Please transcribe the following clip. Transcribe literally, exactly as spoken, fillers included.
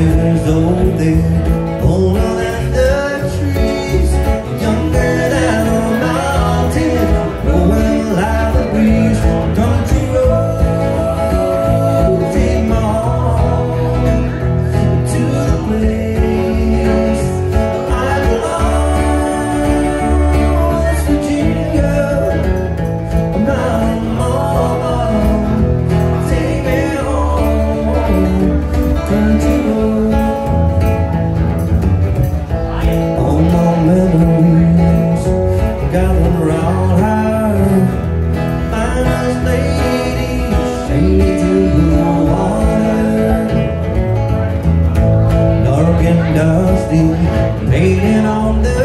years old then, older than the trees, younger than a mountain, growing like the breeze. Country road, take my heart to the place I belong. West Virginia, Mama, take me home. Country road, all my memories gather round her. Finest ladies, shady to the water, dark and dusty, laying on the